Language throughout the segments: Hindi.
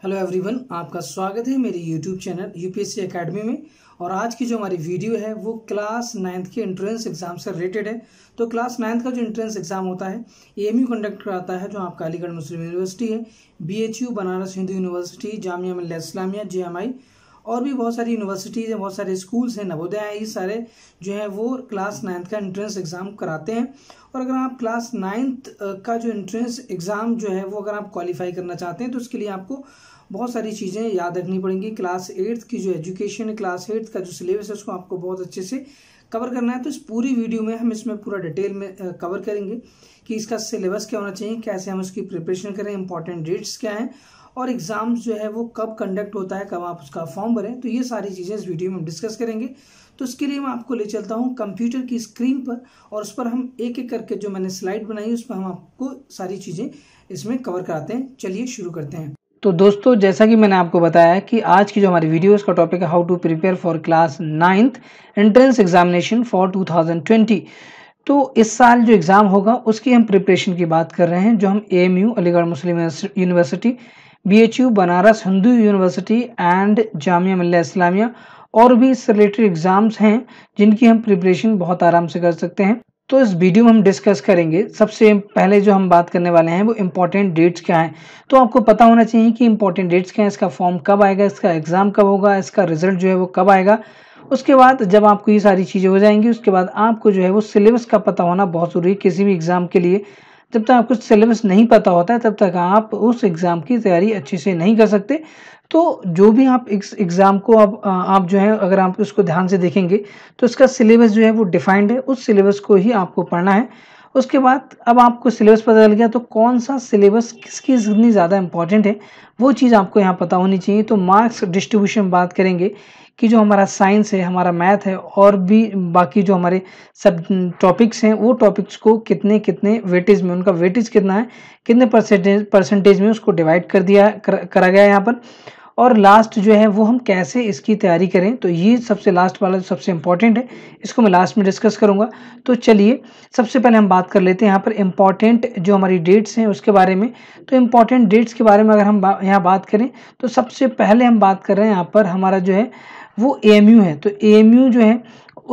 हेलो एवरीवन, आपका स्वागत है मेरे यूट्यूब चैनल यूपीएससी एकेडमी में। और आज की जो हमारी वीडियो है वो क्लास 9th के एंट्रेंस एग्जाम से रिलेटेड है। तो क्लास 9th का जो एंट्रेंस एग्जाम होता है एएमयू कंडक्ट कराता है, जो आपका अलीगढ़ मुस्लिम यूनिवर्सिटी है, BHU Banaras Hindu university, Jamia Millia Islamia JMI, और भी बहुत सारी यूनिवर्सिटीज़ हैं, बहुत सारे स्कूल्स हैं, नवोदय हैं, ये सारे जो है वो क्लास 9th का एंट्रेंस एग्ज़ाम कराते हैं। और अगर आप क्लास 9th का जो एंट्रेंस एग्ज़ाम जो है वो अगर आप क्वालिफाई करना चाहते हैं तो उसके लिए आपको बहुत सारी चीज़ें याद रखनी पड़ेंगी। क्लास 8th की जो एजुकेशन है, क्लास 8th का जो सिलेबस है उसको आपको बहुत अच्छे से कवर करना है। तो इस पूरी वीडियो में हम इसमें पूरा डिटेल में कवर करेंगे कि इसका सिलेबस क्या होना चाहिए, कैसे हम उसकी प्रिपरेशन करें, इंपॉर्टेंट डेट्स क्या हैं, और एग्ज़ाम्स जो है वो कब कंडक्ट होता है, कब आप उसका फॉर्म भरें। तो ये सारी चीज़ें इस वीडियो में हम डिस्कस करेंगे। तो इसके लिए मैं आपको ले चलता हूँ कंप्यूटर की स्क्रीन पर, और उस पर हम एक एक करके जो मैंने स्लाइड बनाई उस पर हम आपको सारी चीज़ें इसमें कवर कराते हैं। चलिए शुरू करते हैं। तो दोस्तों, जैसा कि मैंने आपको बताया कि आज की जो हमारी वीडियो उसका टॉपिक है how to prepare for class 9th entrance examination for 2020। तो इस साल जो एग्ज़ाम होगा उसकी हम प्रिपरेशन की बात कर रहे हैं, जो हम AMU Aligarh Muslim university, BHU Banaras Hindu university and Jamia Millia Islamia और भी इससे रिलेटेड एग्ज़ाम्स हैं जिनकी हम प्रिपरेशन बहुत आराम से कर सकते हैं। तो इस वीडियो में हम डिस्कस करेंगे। सबसे पहले जो हम बात करने वाले हैं वो इम्पोर्टेंट डेट्स क्या हैं। तो आपको पता होना चाहिए कि इम्पोर्टेंट डेट्स क्या हैं, इसका फॉर्म कब आएगा, इसका एग्ज़ाम कब होगा, इसका रिजल्ट जो है वो कब आएगा। उसके बाद जब आपको ये सारी चीज़ें हो जाएंगी उसके बाद आपको जो है वो सिलेबस का पता होना बहुत ज़रूरी है किसी भी एग्ज़ाम के लिए। जब तक आपको सिलेबस नहीं पता होता है तब तक आप उस एग्ज़ाम की तैयारी अच्छे से नहीं कर सकते। तो जो भी आप एग्ज़ाम को आप जो है अगर आप उसको ध्यान से देखेंगे तो इसका सिलेबस जो है वो डिफाइंड है, उस सिलेबस को ही आपको पढ़ना है। उसके बाद अब आपको सिलेबस पता चल गया तो कौन सा सिलेबस किसकी कितनी ज़्यादा इंपॉर्टेंट है वो चीज़ आपको यहाँ पता होनी चाहिए। तो मार्क्स डिस्ट्रीब्यूशन बात करेंगे कि जो हमारा साइंस है, हमारा मैथ है और भी बाकी जो हमारे सब टॉपिक्स हैं वो टॉपिक्स को कितने कितने वेटेज में, उनका वेटेज कितना है, कितने परसेंटेज में उसको डिवाइड करा गया है यहाँ पर। और लास्ट जो है वो हम कैसे इसकी तैयारी करें, तो ये सबसे लास्ट वाला सबसे इंपॉर्टेंट है, इसको मैं लास्ट में डिस्कस करूंगा। तो चलिए सबसे पहले हम बात कर लेते हैं यहाँ पर इम्पॉर्टेंट जो हमारी डेट्स हैं उसके बारे में। तो इम्पॉर्टेंट डेट्स के बारे में अगर हम यहाँ बात करें तो सबसे पहले हम बात कर रहे हैं यहाँ पर हमारा जो है वो एएमयू है। तो एएमयू जो है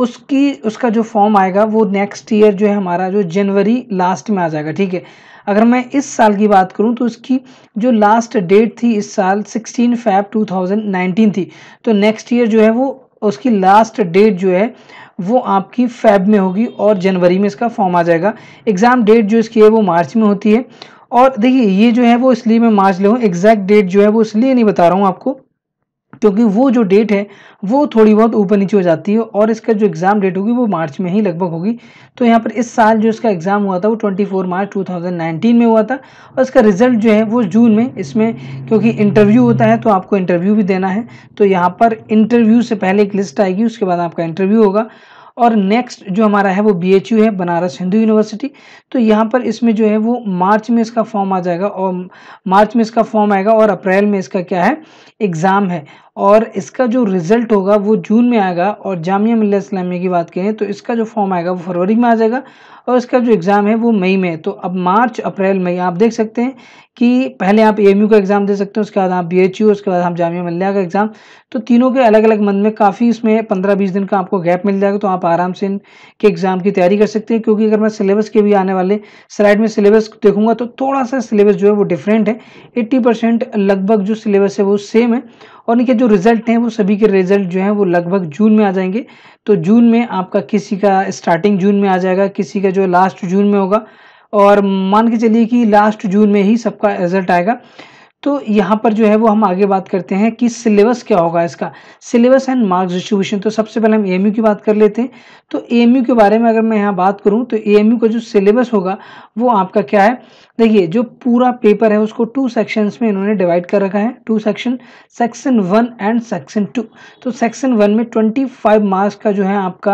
उसका जो फॉर्म आएगा वो नेक्स्ट ईयर जो है हमारा जो जनवरी लास्ट में आ जाएगा, ठीक है। अगर मैं इस साल की बात करूं तो उसकी जो लास्ट डेट थी इस साल 16 Feb 2019 थी। तो नेक्स्ट ईयर जो है वो उसकी लास्ट डेट जो है वो आपकी फेब में होगी और जनवरी में इसका फॉर्म आ जाएगा। एग्ज़ाम डेट जो इसकी है वो मार्च में होती है। और देखिए ये जो है वो इसलिए मैं मार्च ले हूँ, एग्जैक्ट डेट जो है वो इसलिए नहीं बता रहा हूँ आपको क्योंकि वो जो डेट है वो थोड़ी बहुत ऊपर नीचे हो जाती है और इसका जो एग्ज़ाम डेट होगी वो मार्च में ही लगभग होगी। तो यहाँ पर इस साल जो इसका एग्ज़ाम हुआ था वो 24 मार्च 2019 में हुआ था और इसका रिजल्ट जो है वो जून में, इसमें क्योंकि इंटरव्यू होता है तो आपको इंटरव्यू भी देना है। तो यहाँ पर इंटरव्यू से पहले एक लिस्ट आएगी, उसके बाद आपका इंटरव्यू होगा। और नेक्स्ट जो हमारा है वो बीएचयू है, बनारस हिंदू यूनिवर्सिटी। तो यहाँ पर इसमें जो है वो मार्च में इसका फॉर्म आ जाएगा और मार्च में इसका फॉर्म आएगा और अप्रैल में इसका क्या है एग्ज़ाम है। और इसका जो रिज़ल्ट होगा वो जून में आएगा। और जामिया मिल्लिया इस्लामिया की बात करें तो इसका जो फॉर्म आएगा वो फरवरी में आ जाएगा और इसका जो एग्ज़ाम है वो मई में। तो अब मार्च अप्रैल मई आप देख सकते हैं कि पहले आप एएमयू का एग्ज़ाम दे सकते हैं, उसके बाद आप बीएचयू, उसके बाद आप जामिया मिल्लिया का एग्ज़ाम। तो तीनों के अलग अलग मंथ में काफ़ी इसमें 15-20 दिन का आपको गैप मिल जाएगा। तो आप आराम से इनके एग्ज़ाम की तैयारी कर सकते हैं। क्योंकि अगर मैं सिलेबस के भी आने वाले स्लाइड में सिलेबस देखूंगा तो थोड़ा सा सिलेबस जो है वो डिफरेंट है। 80% लगभग जो सिलेबस है वो सेम है और इनके जो रिजल्ट हैं वो सभी के रिजल्ट जो हैं वो लगभग जून में आ जाएंगे। तो जून में आपका किसी का स्टार्टिंग जून में आ जाएगा, किसी का जो लास्ट जून में होगा और मान के चलिए कि लास्ट जून में ही सबका रिजल्ट आएगा। तो यहाँ पर जो है वो हम आगे बात करते हैं कि सिलेबस क्या होगा, इसका सिलेबस एंड मार्क्स डिस्ट्रीब्यूशन। तो सबसे पहले हम एएमयू की बात कर लेते हैं। तो एएमयू के बारे में अगर मैं यहाँ बात करूँ तो एएमयू का जो सिलेबस होगा वो आपका क्या है, देखिए जो पूरा पेपर है उसको 2 सेक्शंस में इन्होंने डिवाइड कर रखा है। 2 सेक्शन, सेक्शन 1 एंड सेक्शन 2। तो सेक्शन 1 में 25 मार्क्स का जो है आपका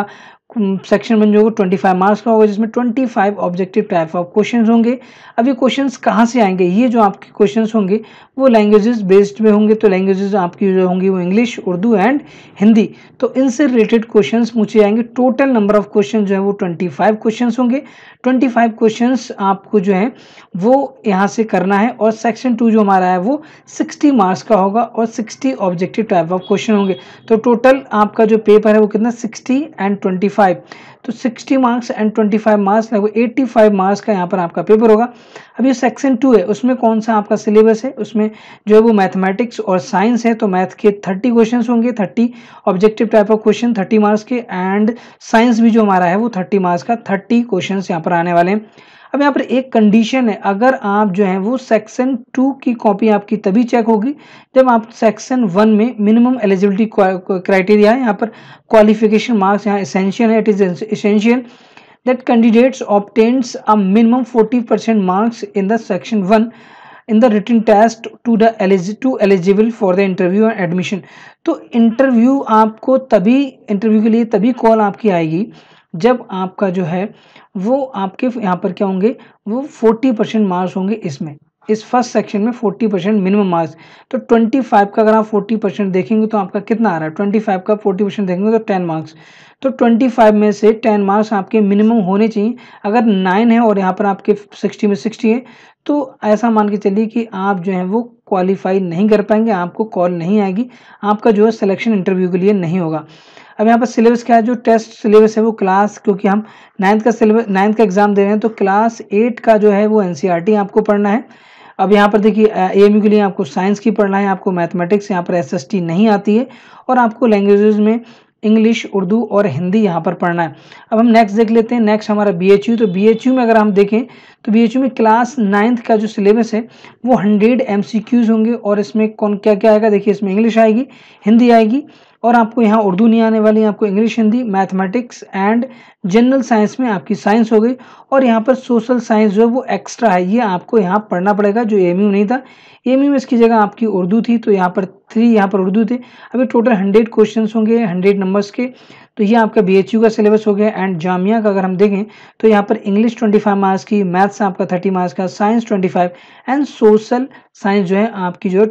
सेक्शन वन जो होगा 25 मार्क्स का होगा, जिसमें 25 ऑब्जेक्टिव टाइप ऑफ क्वेश्चंस होंगे। अब ये क्वेश्चंस कहाँ से आएंगे? ये जो आपके क्वेश्चंस होंगे वो लैंग्वेजेस बेस्ड में होंगे। तो लैंग्वेजेस आपकी जो होंगी वो इंग्लिश, उर्दू एंड हिंदी। तो इनसे रिलेटेड क्वेश्चंस पूछे जाएंगे। टोटल नंबर ऑफ क्वेश्चन जो है वो 25 क्वेश्चंस होंगे। 25 क्वेश्चंस आपको जो है वो यहाँ से करना है। और सेक्शन 2 जो हमारा है वो 60 मार्क्स का होगा और 60 ऑब्जेक्टिव टाइप ऑफ क्वेश्चन होंगे। तो टोटल आपका जो पेपर है वो कितना, 60 एंड 25। तो 60 मार्क्स एंड 25 मार्क्स, लगभग 85 मार्क्स का यहाँ पर आपका पेपर होगा। अब ये सेक्शन 2 है, उसमें कौन सा आपका सिलेबस है? उसमें जो है वो मैथमेटिक्स और साइंस है। तो मैथ के 30 क्वेश्चंस होंगे, 30 objective type of question 30 marks के। एंड साइंस भी जो हमारा है वो 30 मार्क्स का 30 क्वेश्चन यहाँ पर आने वाले हैं। अब यहाँ पर एक कंडीशन है, अगर आप जो है वो सेक्शन 2 की कॉपी आपकी तभी चेक होगी जब आप सेक्शन 1 में मिनिमम एलिजिबिलिटी क्राइटेरिया है, यहाँ पर क्वालिफिकेशन मार्क्स यहाँ एसेंशियल है। It is essential that candidates obtains a minimum 40% marks in the section 1 in the written test to eligible for the interview and admission। तो इंटरव्यू आपको तभी, इंटरव्यू के लिए तभी कॉल आपकी आएगी जब आपका जो है वो आपके यहाँ पर क्या होंगे, वो 40% मार्क्स होंगे। इसमें इस फर्स्ट सेक्शन में 40% मिनिमम मार्क्स। तो 25 का अगर आप 40% देखेंगे तो आपका कितना आ रहा है, 25 का 40% देखेंगे तो 10 मार्क्स। तो 25 में से 10 मार्क्स आपके मिनिमम होने चाहिए। अगर 9 है और यहाँ पर आपके 60 में 60 है तो ऐसा मान के चलिए कि आप जो है वो क्वालिफाई नहीं कर पाएंगे, आपको कॉल नहीं आएगी, आपका जो है सिलेक्शन इंटरव्यू के लिए नहीं होगा। अब यहाँ पर सिलेबस क्या है, जो टेस्ट सिलेबस है वो क्लास, क्योंकि हम 9th का सिलेबस 9th का एग्जाम दे रहे हैं तो क्लास 8 का जो है वो एनसीईआरटी आपको पढ़ना है। अब यहाँ पर देखिए एएमयू के लिए आपको साइंस की पढ़ना है, आपको मैथमेटिक्स, यहाँ पर एसएसटी नहीं आती है, और आपको लैंग्वेजेस में इंग्लिश, उर्दू और हिंदी यहाँ पर पढ़ना है। अब हम नेक्स्ट देख लेते हैं, नेक्स्ट हमारा बीएचयू। तो बीएचयू में अगर हम देखें तो बीएचयू में क्लास 9th का जो सिलेबस है वो 100 एमसीक्यूज होंगे। और इसमें कौन क्या क्या आएगा, देखिए इसमें इंग्लिश आएगी, हिंदी आएगी, और आपको यहाँ उर्दू नहीं आने वाली, आपको English, Hindi, mathematics and general science में आपकी साइंस हो गई। और यहाँ पर सोशल साइंस जो है वो एक्स्ट्रा है, ये आपको यहाँ पढ़ना पड़ेगा, जो एएमयू नहीं था। एएमयू में इसकी जगह आपकी उर्दू थी, तो यहाँ पर 3 यहाँ पर उर्दू थे। अभी टोटल 100 क्वेश्चन होंगे 100 नंबर्स के। तो ये आपका बीएचयू का सिलेबस हो गया। एंड जामिया का अगर हम देखें तो यहाँ पर इंग्लिश 25 मार्क्स की, मैथ्स आपका 30 मार्क्स का, साइंस 25 एंड सोशल साइंस जो है आपकी जो है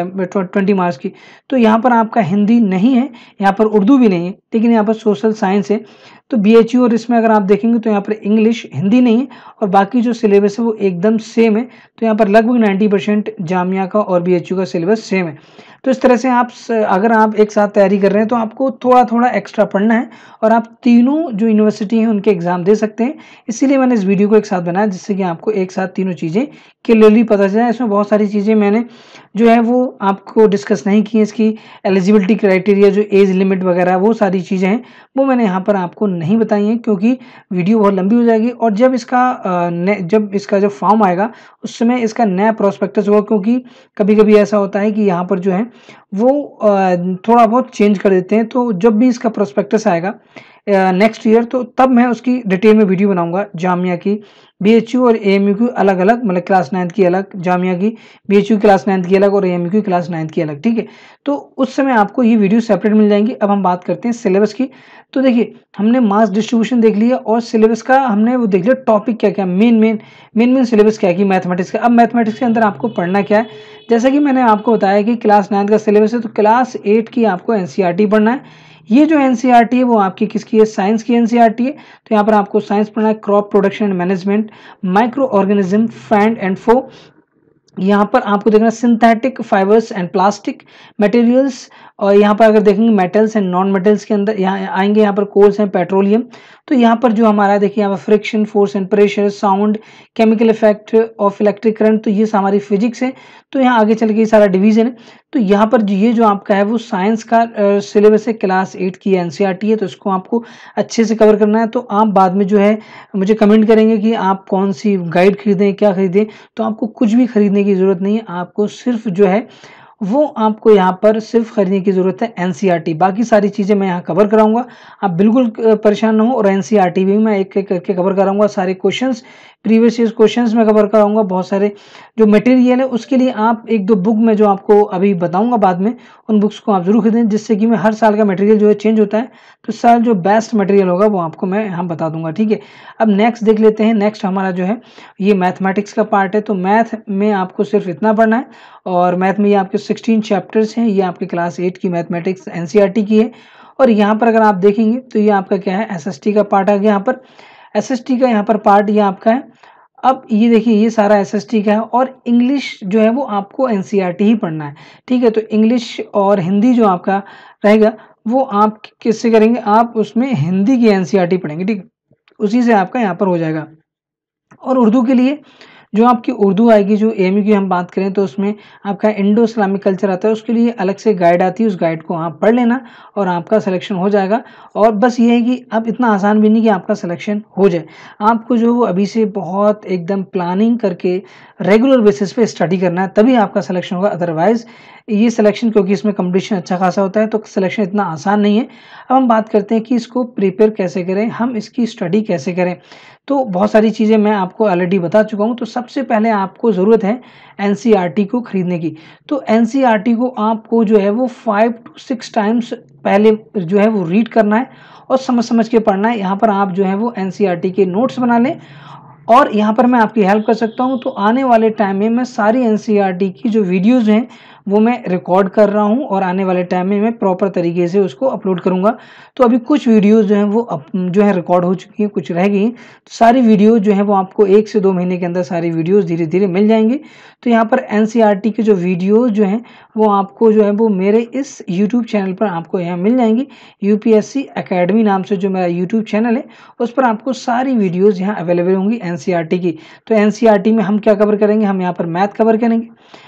20 मार्क्स की। तो यहाँ पर आपका हिंदी नहीं है, यहाँ पर उर्दू भी नहीं है, लेकिन यहाँ पर सोशल साइंस है। तो बीएचयू और इसमें अगर आप देखेंगे तो यहाँ पर इंग्लिश, हिंदी नहीं है, और बाकी जो सिलेबस है वो एकदम सेम है। तो यहाँ पर लगभग 90% जामिया का और बीएचयू का सिलेबस सेम है। तो इस तरह से आप अगर आप एक साथ तैयारी कर रहे हैं तो आपको थोड़ा थोड़ा एक्स्ट्रा पढ़ना है, और आप तीनों जो यूनिवर्सिटी हैं उनके एग्जाम दे सकते हैं। इसीलिए मैंने इस वीडियो को एक साथ बनाया, जिससे कि आपको एक साथ तीनों चीज़ें क्लियरली पता चले। इसमें बहुत सारी चीज़ें मैंने जो है वो आपको डिस्कस नहीं की है। इसकी एलिजिबिलिटी क्राइटेरिया, जो एज लिमिट वगैरह, वो सारी चीज़ें हैं वो मैंने यहाँ पर आपको नहीं बताई हैं, क्योंकि वीडियो बहुत लंबी हो जाएगी। और जब इसका जो फॉर्म आएगा उस समय इसका नया प्रोस्पेक्टस होगा, क्योंकि कभी कभी ऐसा होता है कि यहाँ पर जो है वो थोड़ा बहुत चेंज कर देते हैं। तो जब भी इसका प्रोस्पेक्टस आएगा नेक्स्ट ईयर, तो तब मैं उसकी डिटेल में वीडियो बनाऊंगा। जामिया की, बीएचयू और एएमयू की अलग अलग, मतलब क्लास 9th की अलग, जामिया की, बीएचयू क्लास 9th की अलग, और एएमयू की क्लास 9th की अलग, ठीक है। तो उस समय आपको ये वीडियो सेपरेट मिल जाएंगी। अब हम बात करते हैं सिलेबस की। तो देखिए हमने मार्क्स डिस्ट्रीब्यूशन देख लिया, और सिलेबस का हमने वो देख लिया, टॉपिक क्या क्या, मेन सिलेबस क्या है कि मैथमेटिक्स का। अब मैथमेटिक्स के अंदर आपको पढ़ना क्या है, जैसा कि मैंने आपको बताया कि क्लास 9th का सिलेबस है, तो क्लास 8 की आपको एनसीईआरटी पढ़ना है। ये जो एनसीईआरटी है वो आपकी किसकी है, साइंस की एनसीईआरटी है। तो यहाँ पर आपको साइंस पढ़ना है, crop production and management, micro organism, friend and foe. यहाँ पर आपको देखना synthetic fibres and plastic materials, और यहाँ पर अगर देखेंगे मेटल्स एंड नॉन मेटल्स के अंदर यहाँ आएंगे, यहाँ पर कोल्स हैं, पेट्रोलियम। तो यहाँ पर जो हमारा देखिए यहाँ पर friction, force and pressure, sound, chemical effect of electric current, तो ये हमारी फिजिक्स है। तो यहाँ आगे चल के ये सारा डिवीजन है। तो यहाँ पर ये जो आपका है वो साइंस का सिलेबस है, क्लास 8 की एनसीईआरटी है, तो इसको आपको अच्छे से कवर करना है। तो आप बाद में जो है मुझे कमेंट करेंगे कि आप कौन सी गाइड खरीदें, क्या खरीदें। तो आपको कुछ भी खरीदने की ज़रूरत नहीं है, आपको सिर्फ जो है वो आपको यहाँ पर सिर्फ खरीदने की ज़रूरत है एनसीईआरटी। बाकी सारी चीज़ें मैं यहाँ कवर कराऊंगा, आप बिल्कुल परेशान ना हो। और एनसीईआरटी भी मैं एक एक करके कवर कराऊंगा, सारे क्वेश्चंस प्रीवियस ईयर क्वेश्चंस में कवर कराऊंगा, बहुत सारे जो मटेरियल है उसके लिए आप एक दो बुक में जो आपको अभी बताऊंगा बाद में, उन बुक्स को आप जरूर खरीदें, जिससे कि मैं हर साल का मटेरियल जो है चेंज होता है, तो इस साल जो बेस्ट मटेरियल होगा वो आपको मैं यहाँ बता दूंगा, ठीक है। अब नेक्स्ट देख लेते हैं। नेक्स्ट हमारा जो है ये मैथमेटिक्स का पार्ट है। तो मैथ में आपको सिर्फ इतना पढ़ना है, और मैथ में ये आपके 16 चैप्टर्स हैं। ये आपके क्लास 8 की मैथमेटिक्स एनसीईआरटी की है। और यहाँ पर अगर आप देखेंगे तो ये आपका क्या है, एसएसटी का पार्ट आ गया। यहाँ पर एसएसटी का यहाँ पर पार्ट ये आपका है। अब ये देखिए ये सारा एसएसटी का है, और इंग्लिश जो है वो आपको एनसीईआरटी ही पढ़ना है, ठीक है। तो इंग्लिश और हिंदी जो आपका रहेगा वो आप किससे करेंगे, आप उसमें हिंदी की एनसीईआरटी पढ़ेंगे, ठीक है, उसी से आपका यहाँ पर हो जाएगा। और उर्दू के लिए जो आपकी उर्दू आएगी, जो एएमयू की हम बात करें तो उसमें आपका इंडो इस्लामिक कल्चर आता है, उसके लिए अलग से गाइड आती है, उस गाइड को आप पढ़ लेना और आपका सिलेक्शन हो जाएगा। और बस ये है कि अब इतना आसान भी नहीं कि आपका सिलेक्शन हो जाए, आपको जो वो अभी से बहुत एकदम प्लानिंग करके रेगुलर बेसिस पे स्टडी करना है, तभी आपका सिलेक्शन होगा। अदरवाइज ये सिलेक्शन, क्योंकि इसमें कंपटीशन अच्छा खासा होता है, तो सिलेक्शन इतना आसान नहीं है। अब हम बात करते हैं कि इसको प्रिपेयर कैसे करें, हम इसकी स्टडी कैसे करें। तो बहुत सारी चीज़ें मैं आपको ऑलरेडी बता चुका हूँ। तो सबसे पहले आपको ज़रूरत है एनसीईआरटी को खरीदने की। तो एनसीईआरटी को आपको जो है वो 5 to 6 टाइम्स पहले जो है वो रीड करना है और समझ समझ के पढ़ना है। यहाँ पर आप जो है वो एनसीईआरटी के नोट्स बना लें, और यहाँ पर मैं आपकी हेल्प कर सकता हूँ। तो आने वाले टाइम में मैं सारी एनसीईआरटी की जो वीडियोज़ हैं वो मैं रिकॉर्ड कर रहा हूँ, और आने वाले टाइम में मैं प्रॉपर तरीके से उसको अपलोड करूँगा। तो अभी कुछ वीडियोज़ जो हैं वो जो है रिकॉर्ड हो चुकी हैं, कुछ रह गई हैं। तो सारी वीडियोज़ जो हैं वो आपको 1 से 2 महीने के अंदर सारी वीडियोज़ धीरे धीरे मिल जाएंगी। तो यहाँ पर एनसीईआरटी के जो वीडियोज़ जो हैं वो आपको जो है वो मेरे इस यूट्यूब चैनल पर आपको यहाँ मिल जाएंगी। यूपीएससी एकेडमी नाम से जो मेरा यूट्यूब चैनल है उस पर आपको सारी वीडियोज़ यहाँ अवेलेबल होंगी एनसीईआरटी की। तो एनसीईआरटी में हम क्या कवर करेंगे, हम यहाँ पर मैथ कवर करेंगे,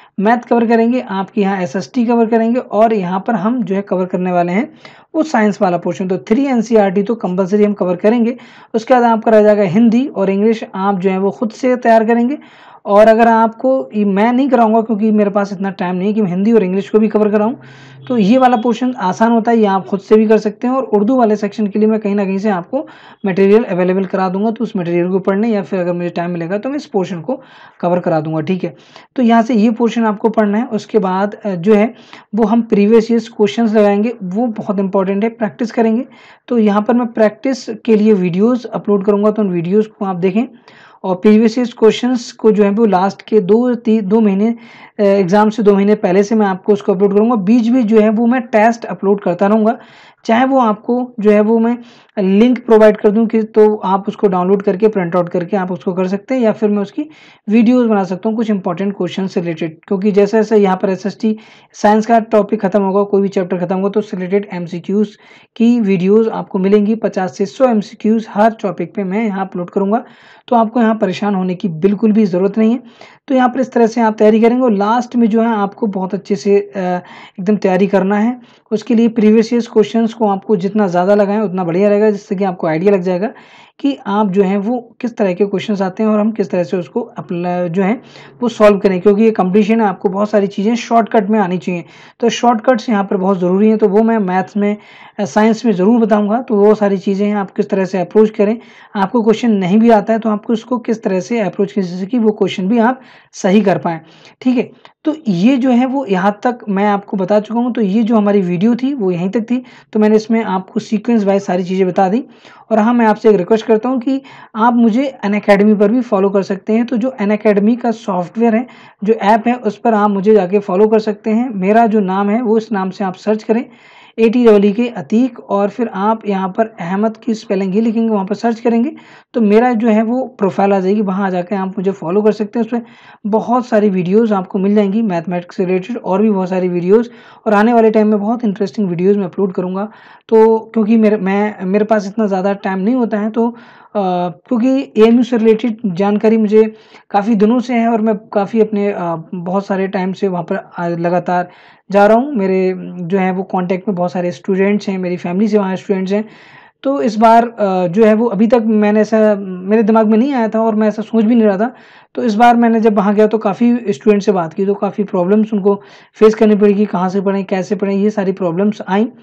आपके यहाँ एसएसटी कवर करेंगे, और यहाँ पर हम जो है कवर करने वाले हैं वो साइंस वाला पोर्शन। तो 3 एनसीईआरटी तो कंपलसरी हम कवर करेंगे। उसके बाद आपका रह जाएगा हिंदी और इंग्लिश, आप जो है वो खुद से तैयार करेंगे। और अगर आपको मैं नहीं कराऊंगा, क्योंकि मेरे पास इतना टाइम नहीं है कि मैं हिंदी और इंग्लिश को भी कवर कराऊं, तो ये वाला पोर्शन आसान होता है, ये आप खुद से भी कर सकते हैं। और उर्दू वाले सेक्शन के लिए मैं कहीं ना कहीं से आपको मटेरियल अवेलेबल करा दूंगा, तो उस मटेरियल को पढ़ने, या फिर अगर मुझे टाइम मिलेगा तो मैं इस पोर्शन को कवर करा दूंगा, ठीक है। तो यहाँ से ये पोर्शन आपको पढ़ना है। उसके बाद जो है वो हम प्रीवियस ईयर्स क्वेश्चंस लगाएंगे, वो बहुत इंपॉर्टेंट है, प्रैक्टिस करेंगे। तो यहाँ पर मैं प्रैक्टिस के लिए वीडियोज़ अपलोड करूँगा, तो उन वीडियोज़ को आप देखें। और प्रीवियस ईयर क्वेश्चंस को जो है वो लास्ट के 2 महीने एग्जाम से 2 महीने पहले से मैं आपको उसको अपलोड करूंगा। बीच बीच जो है वो मैं टेस्ट अपलोड करता रहूँगा, चाहे वो आपको जो है वो मैं लिंक प्रोवाइड कर दूं कि तो आप उसको डाउनलोड करके प्रिंट आउट करके आप उसको कर सकते हैं, या फिर मैं उसकी वीडियोस बना सकता हूं कुछ इंपॉर्टेंट क्वेश्चन से रिलेटेड। क्योंकि जैसे जैसे यहाँ पर एसएसटी साइंस का टॉपिक खत्म होगा, कोई भी चैप्टर खत्म होगा, तो उससे रिलेटेड एमसीक्यूज की वीडियोज़ आपको मिलेंगी। 50 से 100 एमसीक्यूज हर टॉपिक पर मैं यहाँ अपलोड करूँगा, तो आपको यहाँ परेशान होने की बिल्कुल भी ज़रूरत नहीं है। तो यहाँ पर इस तरह से आप तैयारी करेंगे, और लास्ट में जो है आपको बहुत अच्छे से एकदम तैयारी करना है। उसके लिए प्रीवियस ईयर्स क्वेश्चंस को आपको जितना ज़्यादा लगाएं उतना बढ़िया रहेगा, जिससे कि आपको आइडिया लग जाएगा कि आप जो है वो किस तरह के क्वेश्चंस आते हैं और हम किस तरह से उसको जो है वो सॉल्व करें। क्योंकि ये कंपटीशन है, आपको बहुत सारी चीज़ें शॉर्टकट में आनी चाहिए, तो शॉर्टकट्स यहाँ पर बहुत ज़रूरी हैं। तो वो मैं मैथ्स में साइंस में ज़रूर बताऊँगा। तो वो सारी चीज़ें हैं, आप किस तरह से अप्रोच करें। आपको क्वेश्चन नहीं भी आता है तो आपको उसको किस तरह से अप्रोच करें, जिससे कि वो क्वेश्चन भी आप सही कर पाएँ, ठीक है। तो ये जो है वो यहाँ तक मैं आपको बता चुका हूँ। तो ये जो हमारी वीडियो थी वो यहीं तक थी। तो मैंने इसमें आपको सीक्वेंस वाइज सारी चीज़ें बता दी। और हाँ, मैं आपसे एक रिक्वेस्ट करता हूँ कि आप मुझे अनअकैडमी पर भी फॉलो कर सकते हैं। तो जो अनअकैडमी का सॉफ्टवेयर है, जो ऐप है, उस पर आप मुझे जाके फॉलो कर सकते हैं। मेरा जो नाम है वो इस नाम से आप सर्च करें, ATEE के अतीक, और फिर आप यहाँ पर अहमद की स्पेलिंग ही लिखेंगे, वहाँ पर सर्च करेंगे तो मेरा जो है वो प्रोफाइल आ जाएगी। वहाँ आ जाकर आप मुझे फॉलो कर सकते हैं। उसमें बहुत सारी वीडियोस आपको मिल जाएंगी मैथमेटिक्स से रिलेटेड, और भी बहुत सारी वीडियोस। और आने वाले टाइम में बहुत इंटरेस्टिंग वीडियोस मैं अपलोड करूँगा। तो क्योंकि मेरे पास इतना ज़्यादा टाइम नहीं होता है, तो क्योंकि AMU से रिलेटेड जानकारी मुझे काफ़ी दिनों से है, और मैं काफ़ी अपने बहुत सारे टाइम से वहाँ पर लगातार जा रहा हूँ। मेरे जो है वो कांटेक्ट में बहुत सारे स्टूडेंट्स हैं, मेरी फैमिली से वहाँ स्टूडेंट्स हैं। तो इस बार जो है वो अभी तक मैंने ऐसा मेरे दिमाग में नहीं आया था, और मैं ऐसा सोच भी नहीं रहा था। तो इस बार मैंने जब वहाँ गया तो काफ़ी स्टूडेंट से बात की, तो काफ़ी प्रॉब्लम्स उनको फेस करनी पड़ेगी, कहाँ से पढ़ें, कैसे पढ़ें, ये सारी प्रॉब्लम्स आई।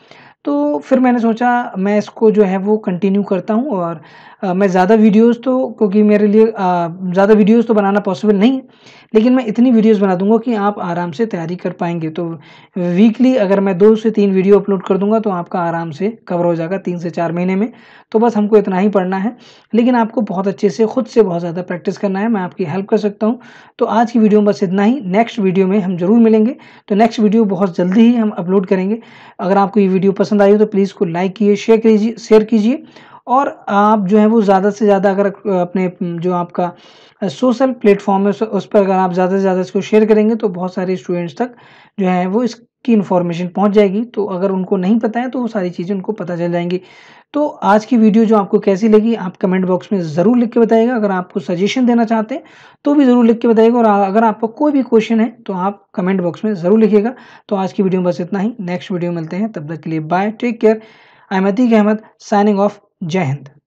तो फिर मैंने सोचा मैं इसको जो है वो कंटिन्यू करता हूँ और मैं ज़्यादा वीडियोज़ तो क्योंकि मेरे लिए ज़्यादा वीडियोज़ तो बनाना पॉसिबल नहीं है, लेकिन मैं इतनी वीडियोज़ बना दूँगा कि आप आराम से तैयारी कर पाएँगे। तो वीकली अगर मैं 2 से 3 वीडियो अपलोड कर दूँगा तो आपका आराम से कवर हो जाएगा 3 से 4 महीने में। तो बस हमको इतना ही पढ़ना है, लेकिन आपको बहुत अच्छे से खुद से बहुत ज़्यादा प्रैक्टिस करना है, मैं आपकी हेल्प कर सकता हूँ। तो आज की वीडियो में बस इतना ही, नेक्स्ट वीडियो में हम ज़रूर मिलेंगे। तो नेक्स्ट वीडियो बहुत जल्दी ही हम अपलोड करेंगे। अगर आपको ये वीडियो पसंद आई हो तो प्लीज़ इसको लाइक कीजिए, शेयर कीजिए और आप जो है वो ज़्यादा से ज़्यादा अगर अपने जो आपका सोशल प्लेटफ़ॉर्म है उस पर अगर आप ज़्यादा से ज़्यादा इसको शेयर करेंगे तो बहुत सारे स्टूडेंट्स तक जो है वो इसकी इन्फॉर्मेशन पहुँच जाएगी। तो अगर उनको नहीं पता है तो वो सारी चीज़ें उनको पता चल जाएँगी। तो आज की वीडियो जो आपको कैसी लगी आप कमेंट बॉक्स में ज़रूर लिख के बताइएगा। अगर आपको सजेशन देना चाहते हैं तो भी ज़रूर लिख के बताइएगा और अगर आपका कोई भी क्वेश्चन है तो आप कमेंट बॉक्स में ज़रूर लिखिएगा। तो आज की वीडियो में बस इतना ही, नेक्स्ट वीडियो में मिलते हैं, तब तक के लिए bye, take care. I am Atiq Ahmed signing off. जय हिंद।